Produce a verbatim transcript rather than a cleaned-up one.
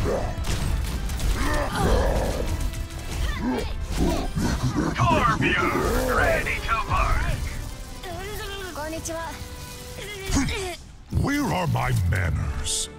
Scorpion, ready to bark. Konnichiwa. Where are my manners?